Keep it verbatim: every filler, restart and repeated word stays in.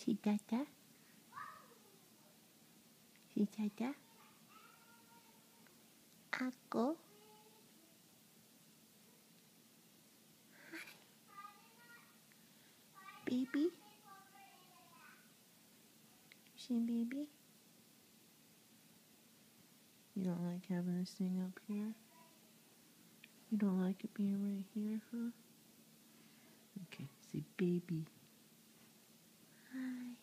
Si Tata? Si Tata? Ako? Baby? Si baby? You don't like having this thing up here? You don't like it being right here, huh? Okay, say baby. Hi.